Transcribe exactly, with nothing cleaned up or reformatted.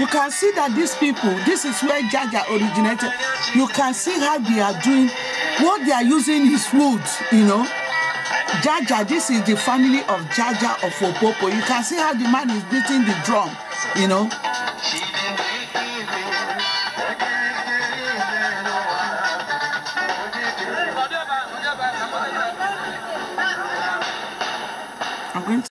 You can see that these people, this is where Jaja originated. You can see how they are doing, what they are using is wood, you know. Jaja, this is the family of Jaja of Opopo. You can see how the man is beating the drum, you know.